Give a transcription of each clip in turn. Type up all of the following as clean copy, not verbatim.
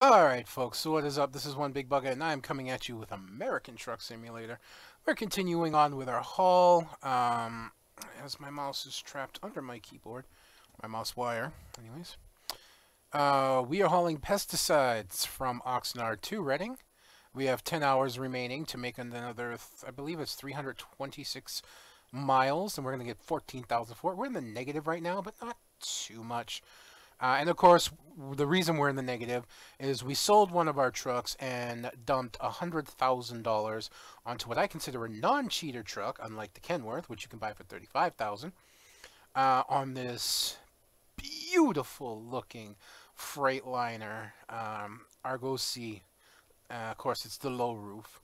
Alright folks, so what is up? This is One Big Bugga and I'm coming at you with American Truck Simulator. We're continuing on with our haul, as my mouse is trapped under my keyboard, my mouse wire, anyways. We are hauling pesticides from Oxnard to Reading. We have 10 hours remaining to make another, I believe it's 326 miles, and we're going to get 14,000 for it. We're in the negative right now, but not too much. And of course, the reason we're in the negative is we sold one of our trucks and dumped $100,000 onto what I consider a non-cheater truck, unlike the Kenworth, which you can buy for $35,000, on this beautiful-looking Freightliner Argo C. Of course, it's the low roof.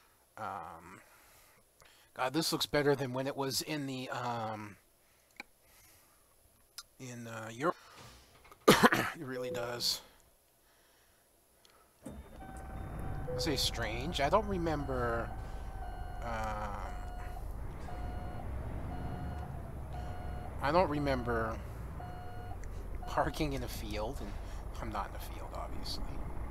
God, this looks better than when it was in the Europe. It really does. I say strange. I don't remember. I don't remember parking in a field, and I'm not in a field, obviously.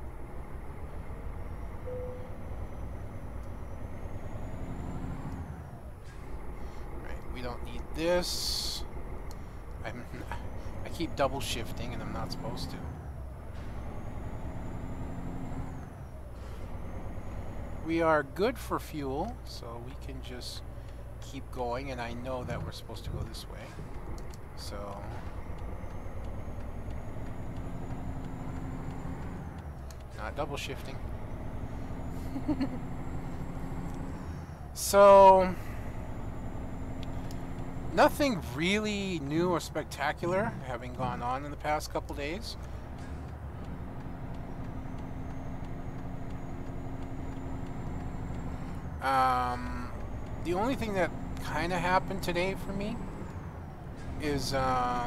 Right, we don't need this. I keep double shifting and I'm not supposed to. We are good for fuel, so we can just keep going, and I know that we're supposed to go this way. So not double shifting. So nothing really new or spectacular having gone on in the past couple days. The only thing that kind of happened today for me is, I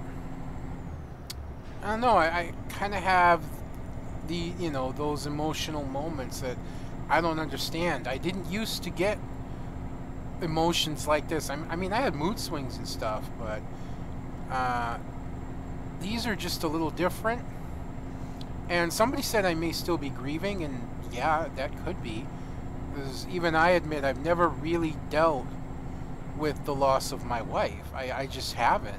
don't know, I kind of have the, those emotional moments that I don't understand. I didn't used to get emotions like this. I mean, I had mood swings and stuff, but these are just a little different. And somebody said I may still be grieving, and yeah, that could be. Because even I admit I've never really dealt with the loss of my wife. I just haven't.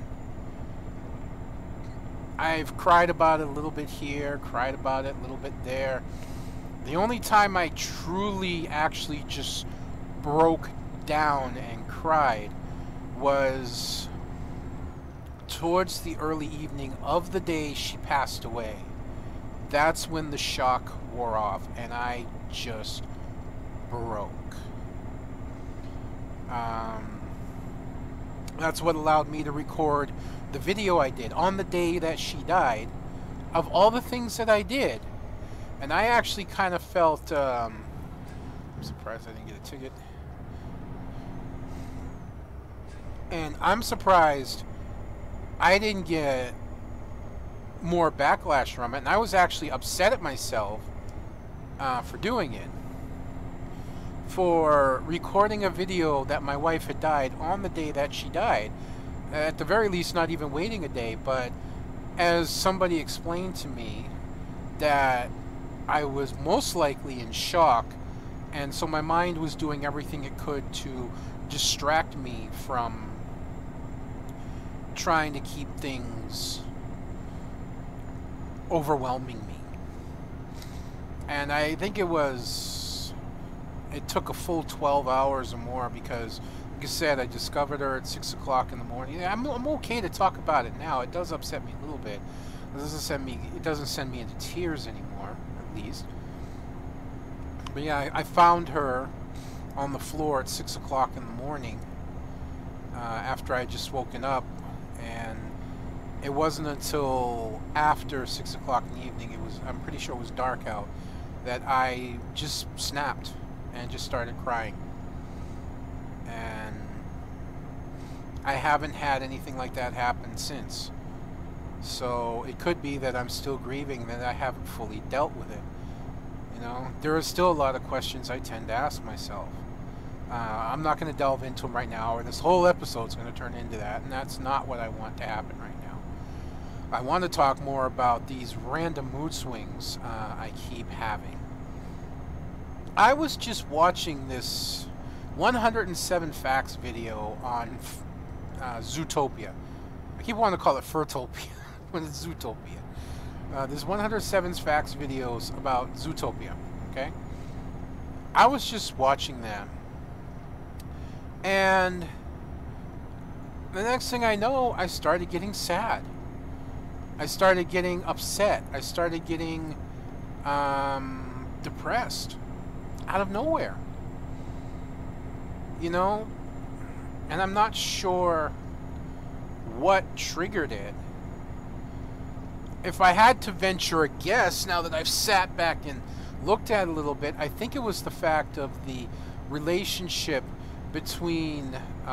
I've cried about it a little bit here, cried about it a little bit there. The only time I truly actually just broke down and cried was towards the early evening of the day she passed away. That's when the shock wore off and I just broke. That's what allowed me to record the video I did on the day that she died, of all the things that I did. And I actually kind of felt, I'm surprised I didn't get a ticket. And I'm surprised I didn't get more backlash from it. And I was actually upset at myself for doing it. For recording a video that my wife had died on the day that she died. At the very least, not even waiting a day. But as somebody explained to me, that I was most likely in shock. And so my mind was doing everything it could to distract me from trying to keep things overwhelming me. And I think it took a full 12 hours or more, because like I said, I discovered her at 6 o'clock in the morning. I'm okay to talk about it now. It does upset me a little bit. It doesn't send me into tears anymore, at least. But yeah, I found her on the floor at 6 o'clock in the morning, after I had just woken up, and it wasn't until after 6 o'clock in the evening, I'm pretty sure it was dark out, that I just snapped and just started crying. And I haven't had anything like that happen since. So it could be that I'm still grieving, that I haven't fully dealt with it. There are still a lot of questions I tend to ask myself. I'm not going to delve into them right now, or this whole episode's going to turn into that, and that's not what I want to happen right now. I want to talk more about these random mood swings I keep having. I was just watching this 107 Facts video on Zootopia. I keep wanting to call it Furtopia when it's Zootopia. There's 107 Facts videos about Zootopia, okay? I was just watching them. And the next thing I know, I started getting sad. I started getting upset. I started getting depressed out of nowhere. You know? And I'm not sure what triggered it. If I had to venture a guess, now that I've sat back and looked at it a little bit, I think it was the fact of the relationship between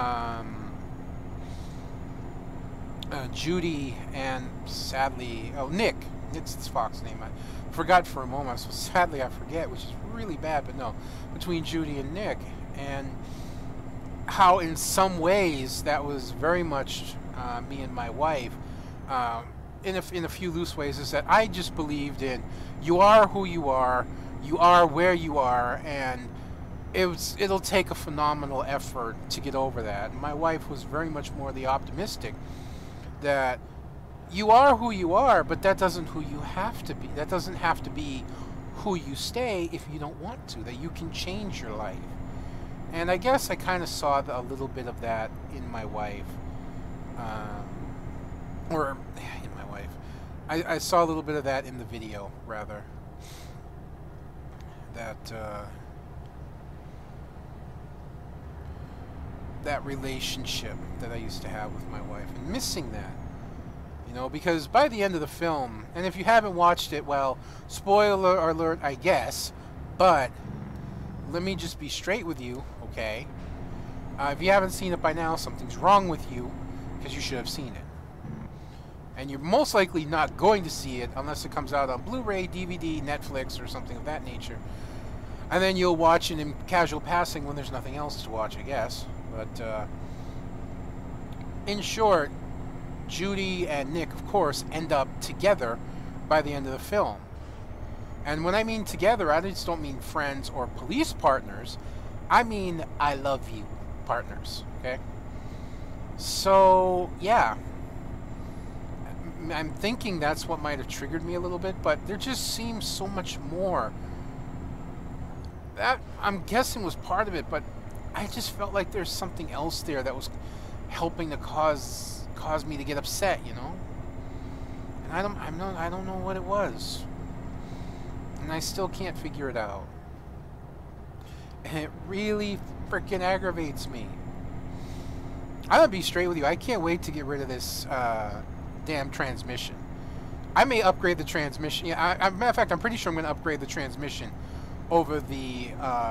Judy and, sadly, Nick. It's Fox's name. I forgot for a moment, so sadly I forget, which is really bad, but no. Between Judy and Nick. And how in some ways that was very much me and my wife. In a few loose ways, is that I just believed in you are who you are where you are, and it'll take a phenomenal effort to get over that. And my wife was very much more the optimistic, that you are who you are, but that doesn't who you have to be. That doesn't have to be who you stay if you don't want to. That you can change your life. And I guess I kind of saw a little bit of that in my wife, or in my wife. I saw a little bit of that in the video, rather. That relationship that I used to have with my wife, and missing that. You know, because by the end of the film, and if you haven't watched it, well, spoiler alert, I guess, but let me just be straight with you, okay? If you haven't seen it by now, something's wrong with you, because you should have seen it. And you're most likely not going to see it unless it comes out on Blu-ray, DVD, Netflix, or something of that nature. And then you'll watch it in casual passing when there's nothing else to watch, I guess. But in short, Judy and Nick, of course, end up together by the end of the film. And when I mean together, I just don't mean friends or police partners. I mean I love you partners, okay? So, yeah. I'm thinking that's what might have triggered me a little bit, but there just seems so much more. That, I'm guessing, was part of it, but I just felt like there's something else there that was helping to cause me to get upset, you know? And I don't know what it was. And I still can't figure it out. And it really freaking aggravates me. I'm gonna be straight with you. I can't wait to get rid of this damn transmission. I may upgrade the transmission. Yeah, matter of fact, I'm pretty sure I'm going to upgrade the transmission over the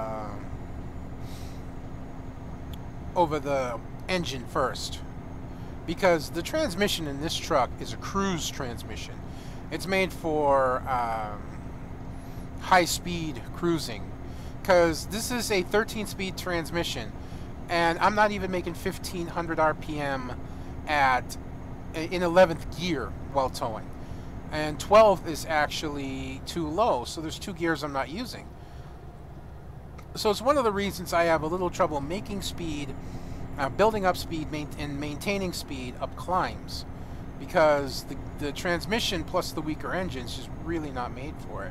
engine first, because the transmission in this truck is a cruise transmission. It's made for high-speed cruising, because this is a 13-speed transmission, and I'm not even making 1500 RPM in 11th gear while towing, and 12th is actually too low, so there's 2 gears I'm not using. So it's one of the reasons I have a little trouble making speed, building up speed, and maintaining speed up climbs, because the transmission plus the weaker engine is just really not made for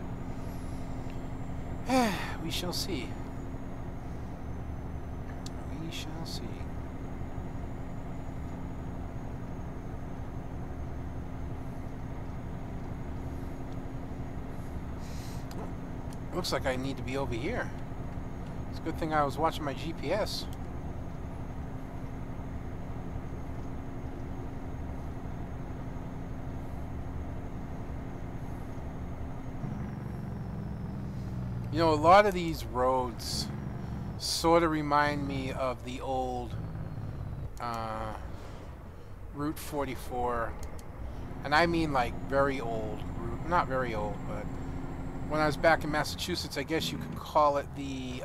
it. We shall see. We shall see. Looks like I need to be over here. It's a good thing I was watching my GPS. You know, a lot of these roads sort of remind me of the old Route 44. And I mean like very old route. Not very old, but when I was back in Massachusetts, I guess you could call it the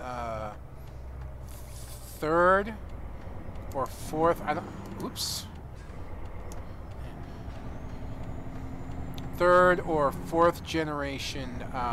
3rd or 4th. I don't. Oops. third or fourth generation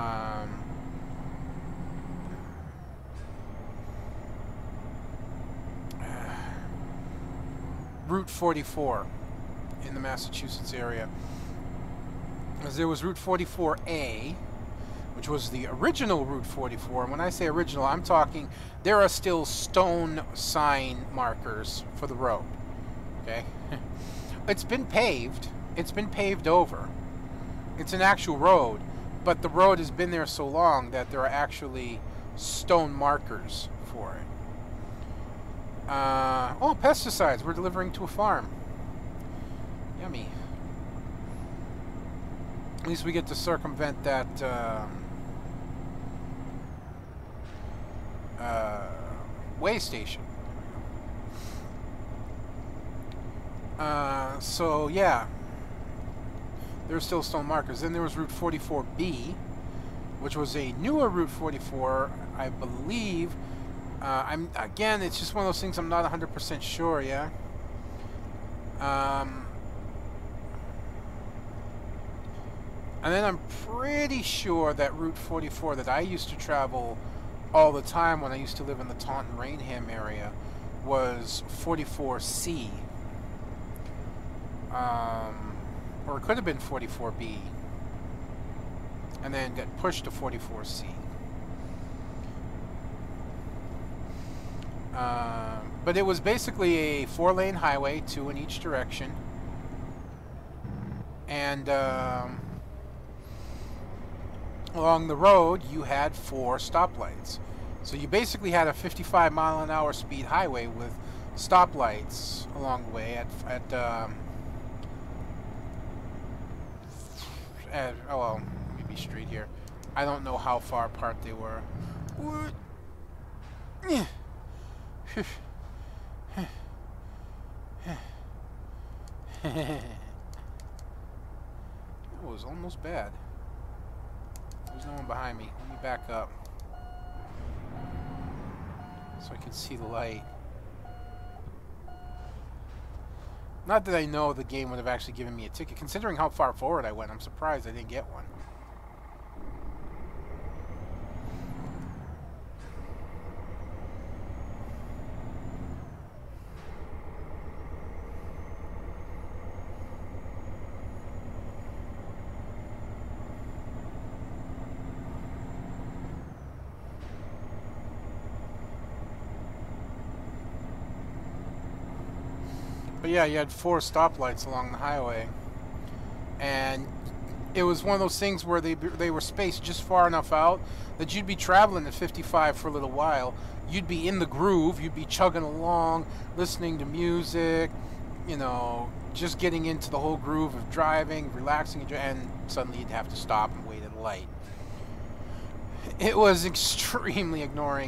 Route 44 in the Massachusetts area. As there was Route 44A, which was the original Route 44. And when I say original, I'm talking there are still stone sign markers for the road. Okay? It's been paved. It's been paved over. It's an actual road, but the road has been there so long that there are actually stone markers for it. Oh, pesticides. We're delivering to a farm. Yummy. At least we get to circumvent that way station. So yeah, there's still stone markers. Then there was Route 44B, which was a newer Route 44, I believe. Again, it's just one of those things I'm not 100% sure. Yeah. And then I'm pretty sure that Route 44 that I used to travel all the time when I used to live in the Taunton-Rainham area was 44C. Or it could have been 44B. And then got pushed to 44C. But it was basically a 4-lane highway, 2 in each direction. And along the road, you had 4 stoplights. So you basically had a 55-mile-an-hour speed highway with stoplights along the way oh, well, let me be straight here. I don't know how far apart they were. It was almost bad. There's no one behind me. Let me back up so I can see the light. Not that I know the game would have actually given me a ticket. Considering how far forward I went, I'm surprised I didn't get one. But yeah, you had 4 stoplights along the highway, and it was one of those things where they were spaced just far enough out that you'd be traveling at 55 for a little while. You'd be in the groove, you'd be chugging along, listening to music, you know, just getting into the whole groove of driving, relaxing, and suddenly you'd have to stop and wait at a light. It was extremely annoying.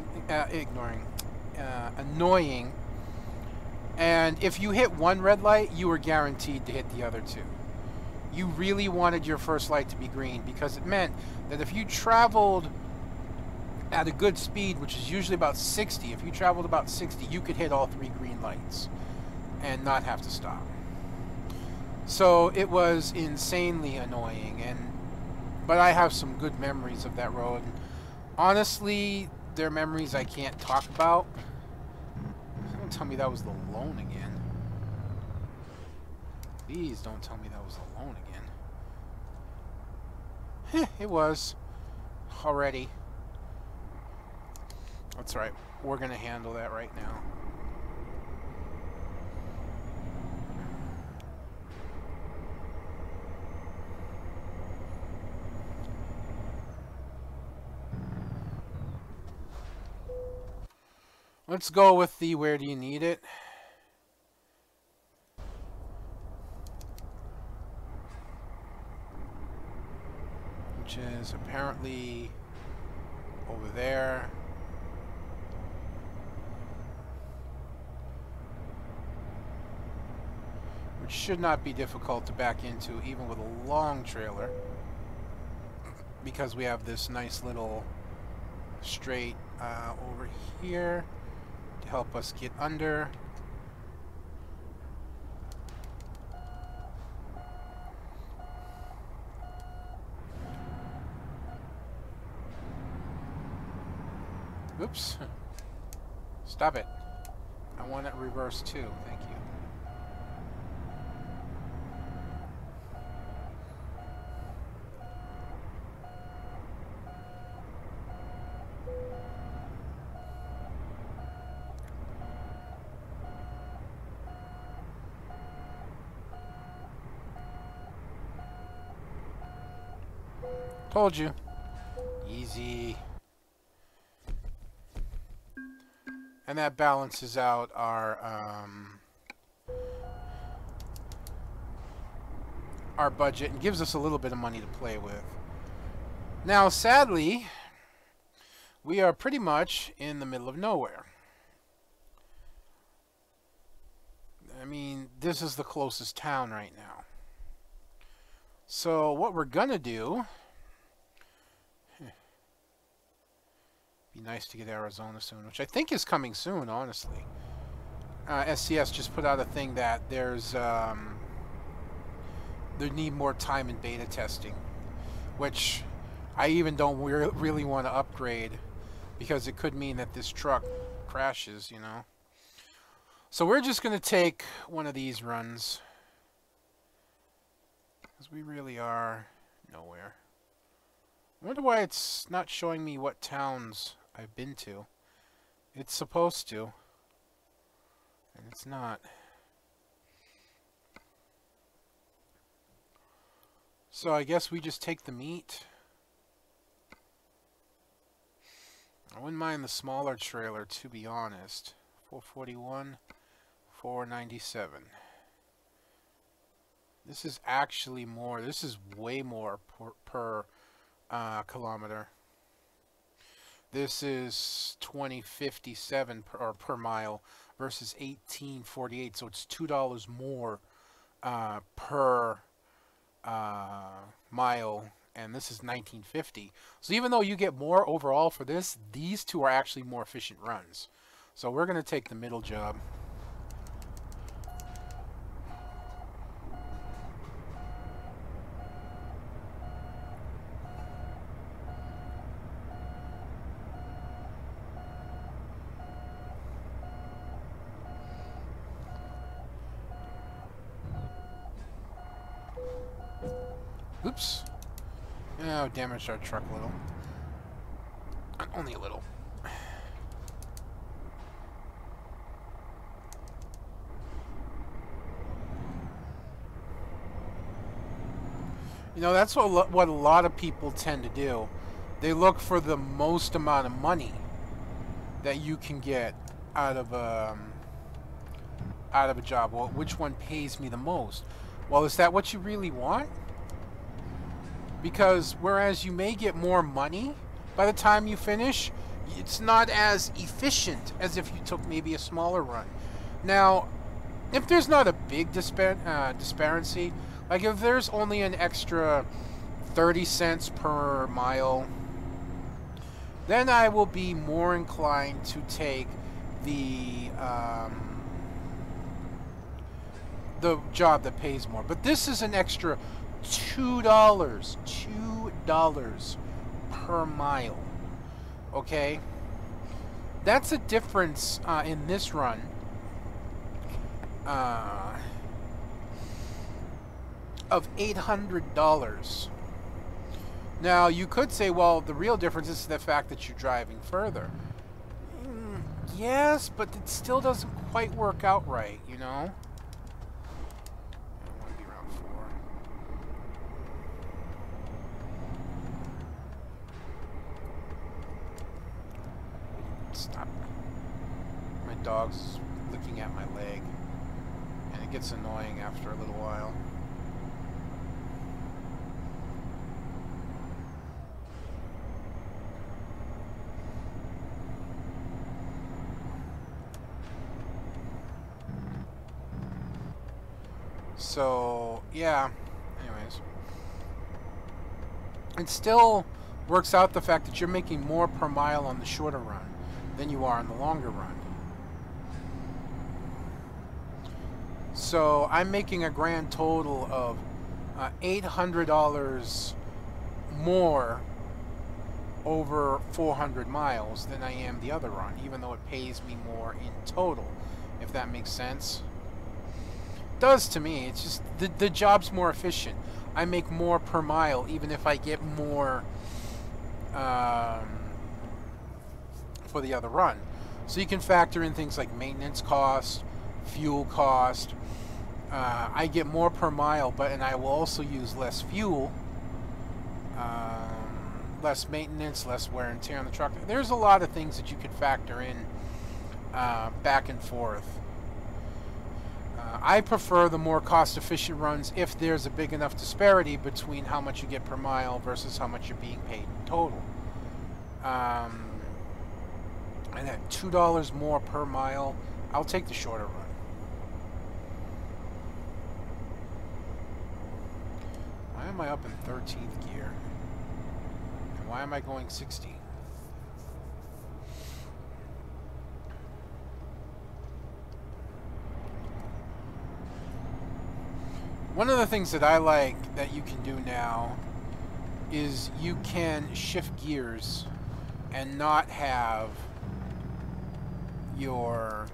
And if you hit one red light, you were guaranteed to hit the other 2. You really wanted your first light to be green, because it meant that if you traveled at a good speed, which is usually about 60, if you traveled about 60, you could hit all 3 green lights and not have to stop. So it was insanely annoying, but I have some good memories of that road. And honestly, they're memories I can't talk about. Don't tell me that was the loan again. Please don't tell me that was the loan again. It was. Already. That's right. We're going to handle that right now. Let's go with the where do you need it? Which is apparently over there. Which should not be difficult to back into even with a long trailer, because we have this nice little straight over here to help us get under. Oops. Stop it. I want it reversed too. Thank you. Told you. Easy. And that balances out our budget and gives us a little bit of money to play with. Now, sadly, we are pretty much in the middle of nowhere. I mean, this is the closest town right now. So what we're gonna do, be nice to get Arizona soon, which I think is coming soon, honestly. SCS just put out a thing that there's they need more time in beta testing, which I even don't really want to upgrade, because it could mean that this truck crashes, you know. So we're just going to take one of these runs, because we really are nowhere. I wonder why it's not showing me what towns I've been to. It's supposed to, and it's not. So I guess we just take the meat. I wouldn't mind the smaller trailer, to be honest. 441, 497. This is actually more. This is way more per kilometer. This is 2057 per mile versus 1848. So it's $2 more per mile, and this is 1950. So even though you get more overall for this, these two are actually more efficient runs. So we're going to take the middle job. Oops. Oh, damaged our truck a little. Only a little. You know, that's what a lot of people tend to do. They look for the most amount of money that you can get out of a job. Well, which one pays me the most? Well, is that what you really want? Because whereas you may get more money by the time you finish, it's not as efficient as if you took maybe a smaller run. Now, if there's not a big disparity, like if there's only an extra 30 cents per mile, then I will be more inclined to take the job that pays more. But this is an extra $2 per mile. Okay, that's a difference in this run of $800. Now you could say, well, the real difference is the fact that you're driving further. Yes, but it still doesn't quite work out right, you know. Stop. My dog's looking at my leg, and it gets annoying after a little while. So, yeah. Anyways. It still works out the fact that you're making more per mile on the shorter run than you are in the longer run. So I'm making a grand total of $800 more over 400 miles than I am the other run, even though it pays me more in total, if that makes sense. It does to me. It's just the job's more efficient. I make more per mile, even if I get more for the other run. So you can factor in things like maintenance cost, fuel cost. I get more per mile, and I will also use less fuel, less maintenance, less wear and tear on the truck. There's a lot of things that you can factor in back and forth. I prefer the more cost-efficient runs if there's a big enough disparity between how much you get per mile versus how much you're being paid in total. And at $2 more per mile, I'll take the shorter run. Why am I up in 13th gear? And why am I going 60? One of the things that I like that you can do now is you can shift gears and not have your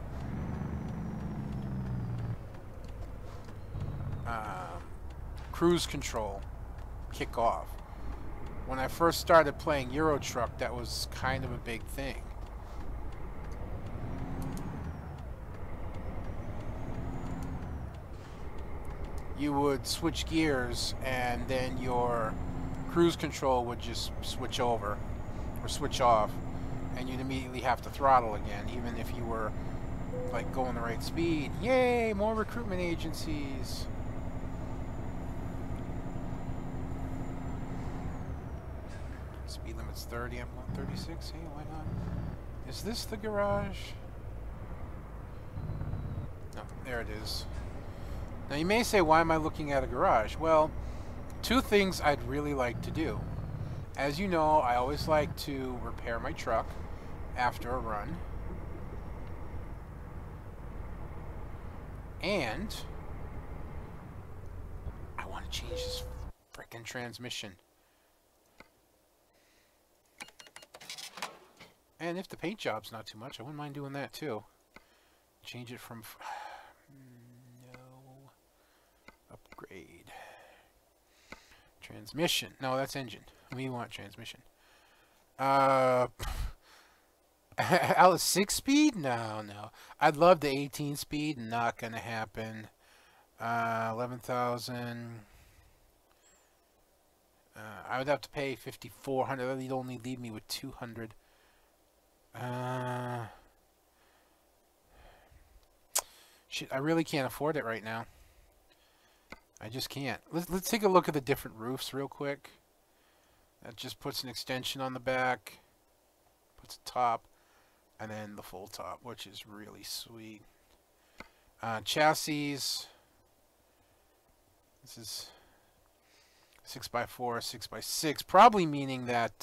cruise control kick off. When I first started playing Euro Truck, that was kind of a big thing. You would switch gears and then your cruise control would just switch over or switch off, and you'd immediately have to throttle again, even if you were like going the right speed. Yay, more recruitment agencies. Speed limit's 30, I'm going 36. Hey, why not? Is this the garage? No, there it is. Now you may say, why am I looking at a garage? Well, two things I'd really like to do. As you know, I always like to repair my truck after a run. And I want to change this frickin' transmission. And if the paint job's not too much, I wouldn't mind doing that too. Change it from... Upgrade. Transmission. No, that's engine. We want transmission. Out of 6-speed? No. I'd love the 18-speed. Not gonna happen. 11,000. I would have to pay 5,400. That would only leave me with 200. Shit, I really can't afford it right now. I just can't. Let's take a look at the different roofs real quick. That just puts an extension on the back, puts a top, and then the full top, which is really sweet. Chassis. This is 6x4, 6x6, probably meaning that.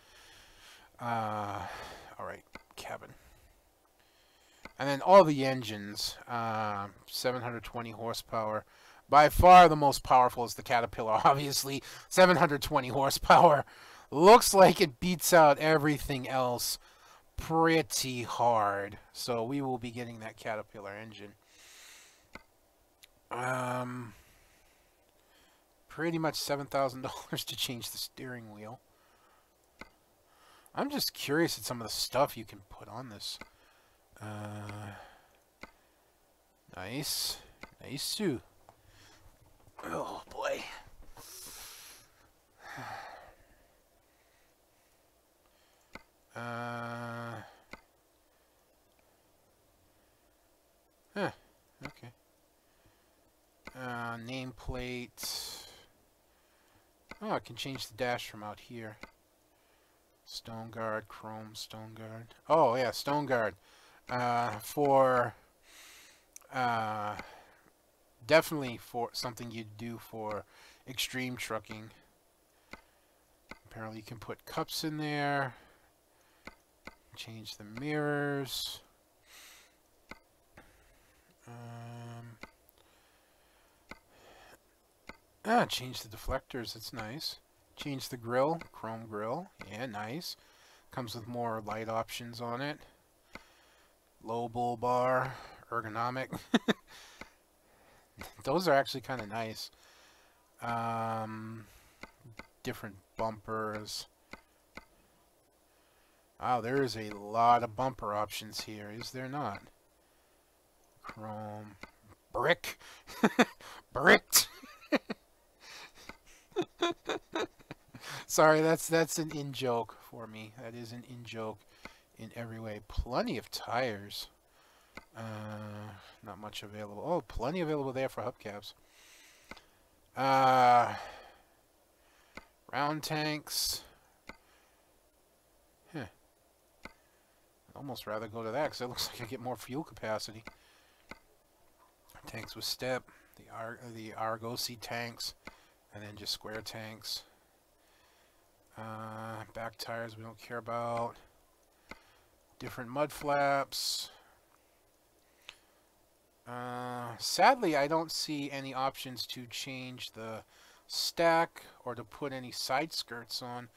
All right, cabin. And then all the engines, 720 horsepower. By far the most powerful is the Caterpillar, obviously. 720 horsepower. Looks like it beats out everything else pretty hard. So we will be getting that Caterpillar engine. Pretty much $7,000 to change the steering wheel. I'm just curious at some of the stuff you can put on this. Nice. Nice too. Oh boy. Okay. Nameplate. Oh, I can change the dash from out here. Stone guard, chrome, stone guard. Oh yeah, stone guard. Definitely for something you'd do for extreme trucking. Apparently you can put cups in there. Change the mirrors. Change the deflectors. That's nice. Change the grill, chrome grill. Yeah, nice. Comes with more light options on it. Low bull bar, ergonomic. Those are actually kind of nice. Different bumpers. Wow, there is a lot of bumper options here, is there not? Chrome. Brick. Bricked. Sorry, that's an in-joke for me. That is an in-joke in every way. Plenty of tires. Not much available. Oh, plenty available there for hubcaps. Round tanks. Huh. I'd almost rather go to that because it looks like I get more fuel capacity. Tanks with step. The Argosy tanks. And then just square tanks. Back tires we don't care about. Different mud flaps. Sadly, I don't see any options to change the stack or to put any side skirts on.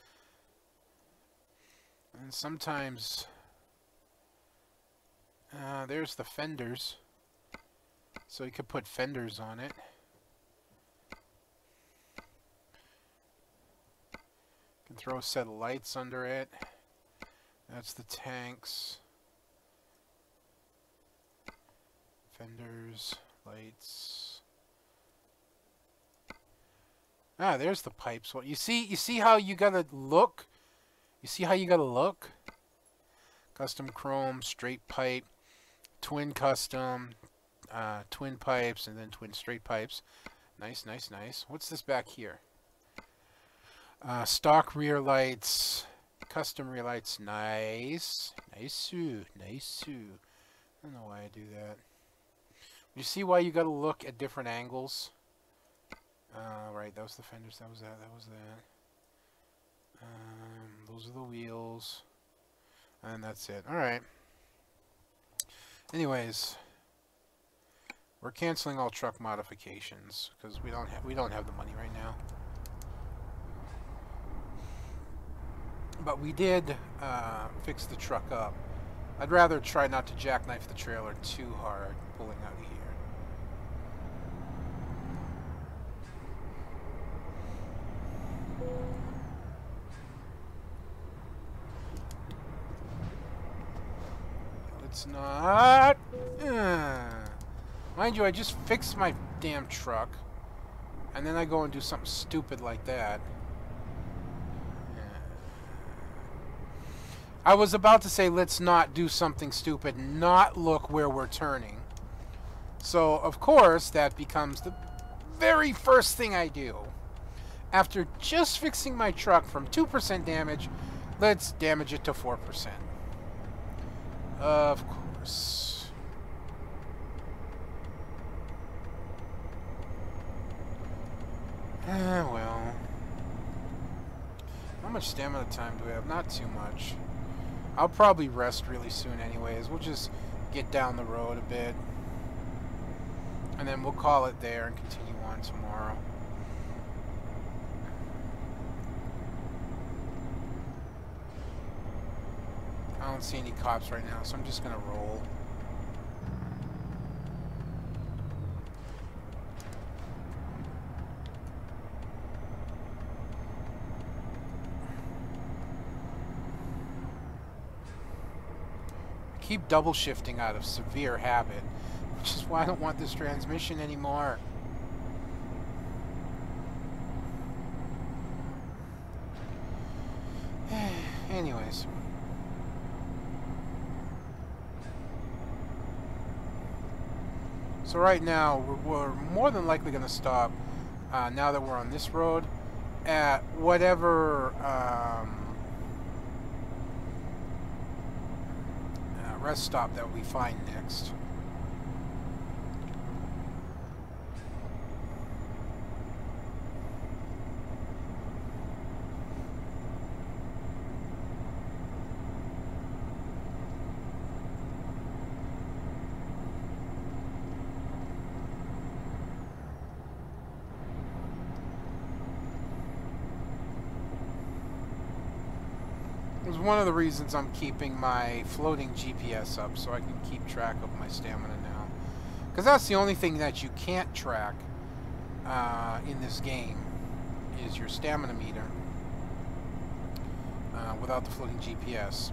And sometimes there's the fenders. So you could put fenders on it. Can throw a set of lights under it. That's the tanks. Fenders, lights. Ah, there's the pipes. Well, you see how you gotta look? You see how you gotta look? Custom chrome, straight pipe, twin custom, twin pipes, and then twin straight pipes. Nice, nice, nice. What's this back here? Stock rear lights, custom rear lights. Nice. Nice-oo. Nice-oo. I don't know why I do that. You see why you gotta look at different angles? Right, that was the fenders, that was that, that was that. Those are the wheels. And that's it. Alright. Anyways, we're canceling all truck modifications because we don't have the money right now. But we did fix the truck up. I'd rather try not to jackknife the trailer too hard pulling out of here. Let's not. Mind you, I just fixed my damn truck, and then I go and do something stupid like that. I was about to say, let's not do something stupid, not look where we're turning. So, of course, that becomes the very first thing I do. After just fixing my truck from 2% damage, let's damage it to 4%. Of course. Well. How much stamina time do we have? Not too much. I'll probably rest really soon anyways. We'll just get down the road a bit. And then we'll call it there and continue on tomorrow. I don't see any cops right now, so I'm just gonna roll. Keep double shifting out of severe habit, which is why I don't want this transmission anymore. Anyways. So right now, we're more than likely going to stop, now that we're on this road, at whatever rest stop that we find next. It's one of the reasons I'm keeping my floating GPS up, so I can keep track of my stamina now. Because that's the only thing that you can't track in this game, is your stamina meter without the floating GPS.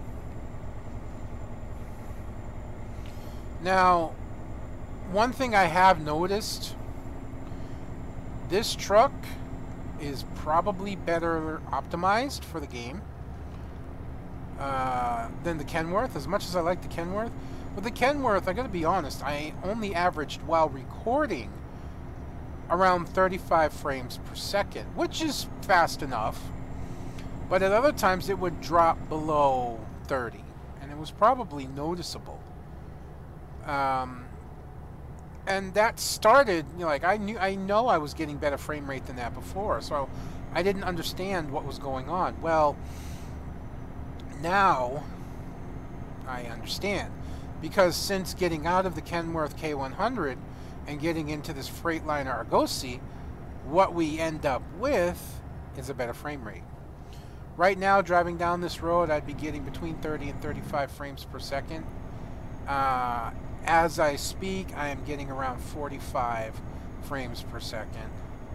Now, one thing I have noticed, this truck is probably better optimized for the game than the Kenworth, as much as I like the Kenworth. With the Kenworth, I gotta be honest, I only averaged, while recording, around 35 frames per second, which is fast enough, but at other times it would drop below 30, and it was probably noticeable. And that started, you know, like I know I was getting better frame rate than that before, so I didn't understand what was going on. Well, now I understand, because since getting out of the Kenworth K100 and getting into this Freightliner Argosy, what we end up with is a better frame rate. Right now, driving down this road, I'd be getting between 30 and 35 frames per second. As I speak, I am getting around 45 frames per second.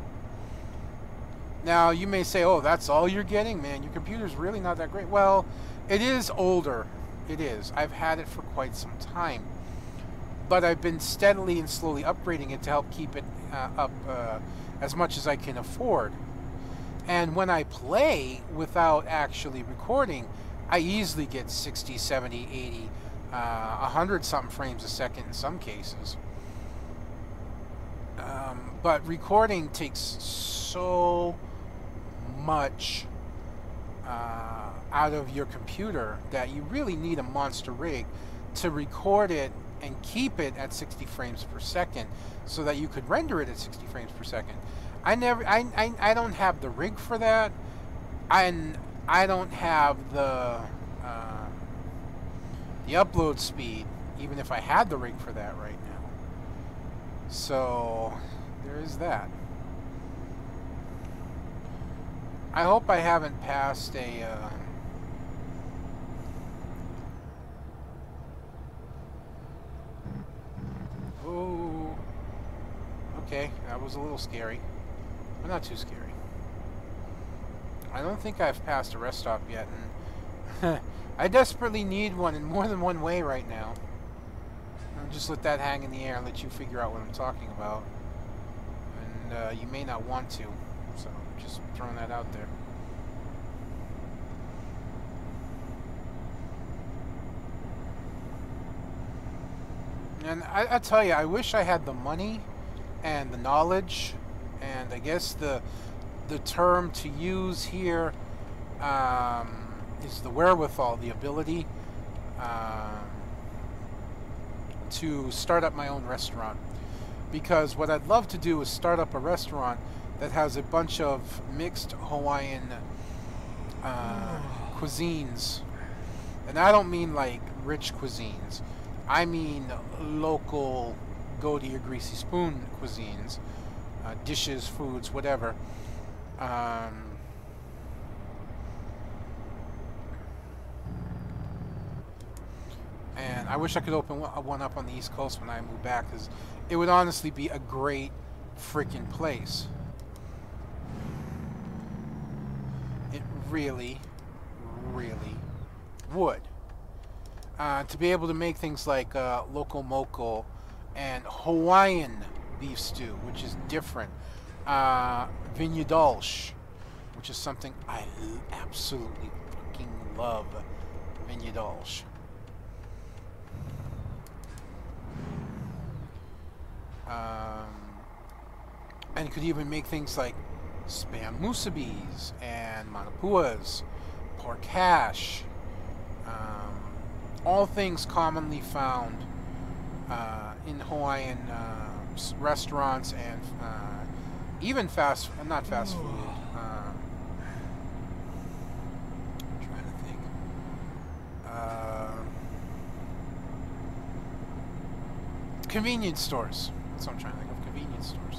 Now, you may say, oh, that's all you're getting? Man, your computer's really not that great. Well, it is older. It is. I've had it for quite some time. But I've been steadily and slowly upgrading it to help keep it up as much as I can afford. And when I play without actually recording, I easily get 60, 70, 80, 100 something frames a second in some cases. But recording takes so much out of your computer that you really need a monster rig to record it and keep it at 60 frames per second so that you could render it at 60 frames per second. I don't have the rig for that, and I don't have the upload speed, even if I had the rig for that right now. So there is that. I hope I haven't passed a oh, okay, that was a little scary, but not too scary. I don't think I've passed a rest stop yet, and I desperately need one in more than one way right now. I'll just let that hang in the air and let you figure out what I'm talking about. And you may not want to, so just throwing that out there. And I tell you, I wish I had the money and the knowledge, and I guess the term to use here is the wherewithal, the ability to start up my own restaurant. Because what I'd love to do is start up a restaurant that has a bunch of mixed Hawaiian cuisines. And I don't mean like rich cuisines. I mean local go to your greasy spoon cuisines, dishes, foods, whatever. And I wish I could open one up on the East Coast when I move back, because it would honestly be a great freaking place. It really, really would. To be able to make things like loco moco and Hawaiian beef stew, which is different. Vinha Dolce, which is something I absolutely fucking love. Vinha Dolce. And could even make things like spam musubis and manapuas, pork hash, all things commonly found in Hawaiian restaurants and even not fast food. I'm trying to think. Convenience stores. That's what I'm trying to think of. Convenience stores.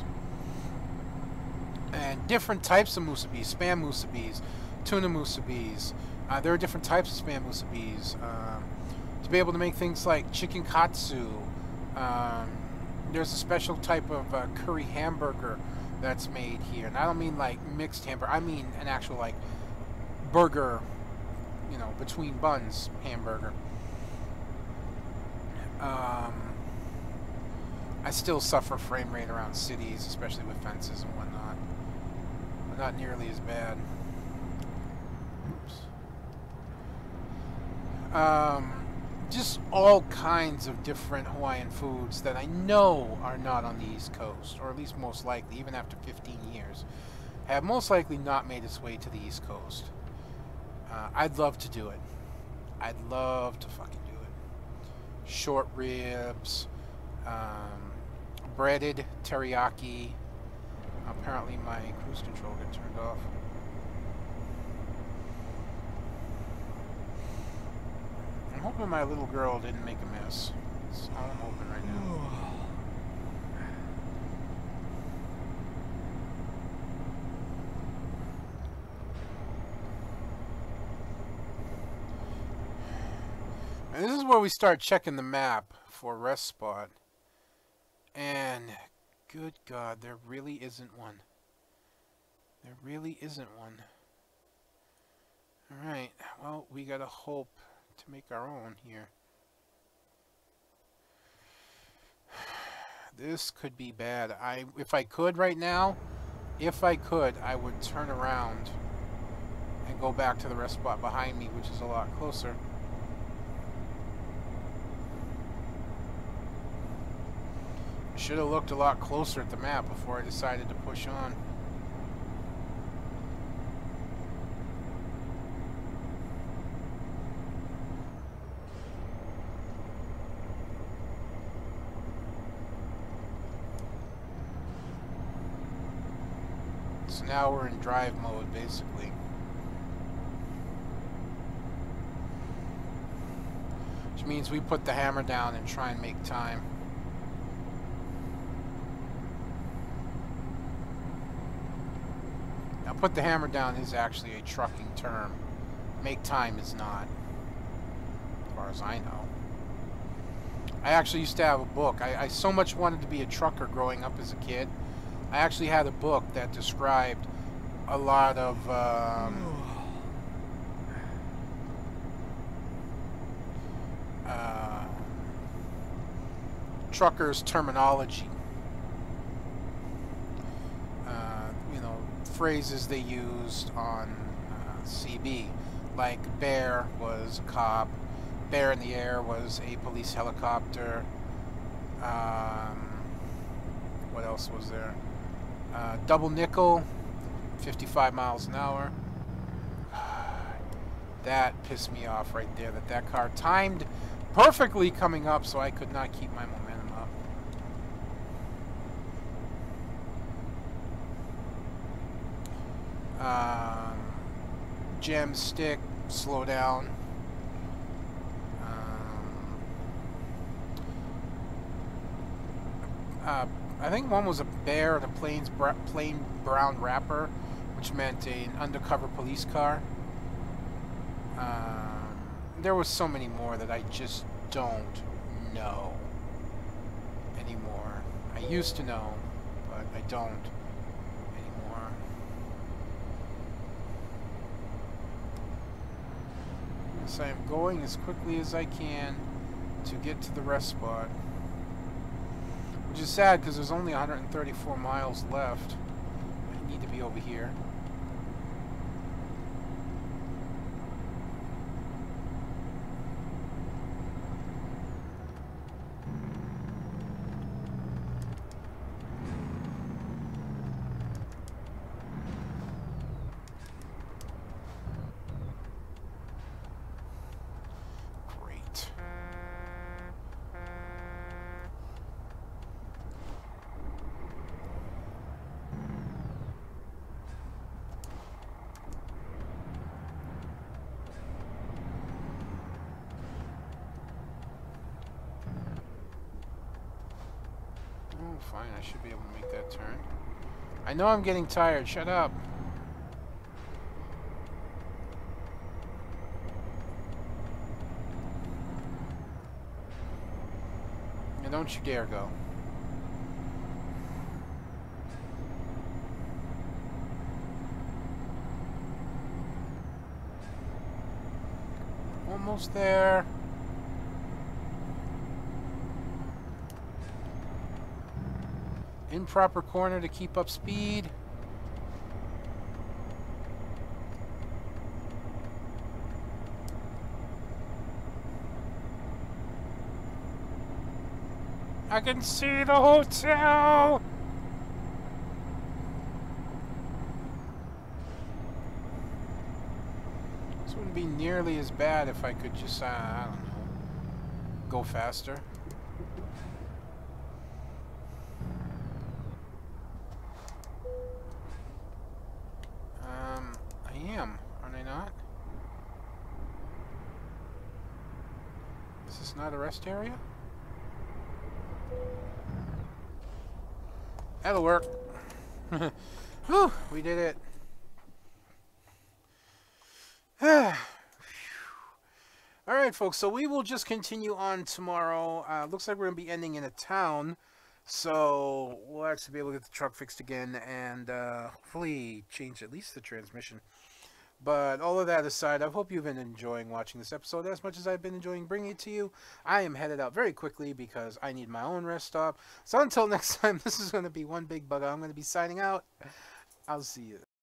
And different types of musubis, spam musubis, tuna musubis, There are different types of spam musubis. To be able to make things like chicken katsu. There's a special type of curry hamburger that's made here. And I don't mean like mixed hamburger. I mean an actual like burger, you know, between buns hamburger. I still suffer frame rate around cities, especially with fences and whatnot. But not nearly as bad. Oops. Just all kinds of different Hawaiian foods that I know are not on the East Coast, or at least most likely, even after 15 years, have most likely not made its way to the East Coast. I'd love to do it. I'd love to fucking do it. Short ribs, breaded teriyaki. Apparently my cruise control got turned off. I'm hoping my little girl didn't make a mess. That's all I'm hoping right now. And this is where we start checking the map for a rest spot. And good God, there really isn't one. There really isn't one. Alright, well, we gotta hope to make our own here. This could be bad. If I could right now, I would turn around and go back to the rest spot behind me, which is a lot closer. I should have looked a lot closer at the map before I decided to push on. So now we're in drive mode, basically. Which means we put the hammer down and try and make time. Now, put the hammer down is actually a trucking term. Make time is not, as far as I know. I actually used to have a book. I so much wanted to be a trucker growing up as a kid. I actually had a book that described a lot of truckers' terminology. You know, phrases they used on CB. Like bear was a cop, bear in the air was a police helicopter. What else was there? Double nickel, 55 miles an hour. That pissed me off right there, that car timed perfectly coming up, so I could not keep my momentum up. Jam stick, slow down. I think one was a bear and a plain brown wrapper, which meant an undercover police car. There was so many more that I just don't know anymore. I used to know, but I don't anymore. So I'm going as quickly as I can to get to the rest spot. Which is sad because there's only 134 miles left. I need to be over here. Fine, I should be able to make that turn. I know I'm getting tired. Shut up. And don't you dare go. Almost there. Improper corner to keep up speed. I can see the hotel! This wouldn't be nearly as bad if I could just, I don't know, go faster. I am, aren't I not? Is this not a rest area? That'll work. Whew, we did it. Alright, folks, so we will just continue on tomorrow. Looks like we're going to be ending in a town. So we'll actually be able to get the truck fixed again and hopefully change at least the transmission. But all of that aside, I hope you've been enjoying watching this episode as much as I've been enjoying bringing it to you. I am headed out very quickly because I need my own rest stop. So until next time, this is going to be one big Bugga. I'm going to be signing out. I'll see you.